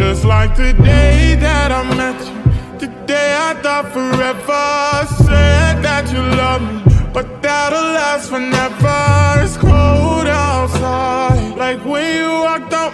just like the day that I met you. The day I thought forever. Said that you love me, but that'll last forever. It's cold outside, like when you walked out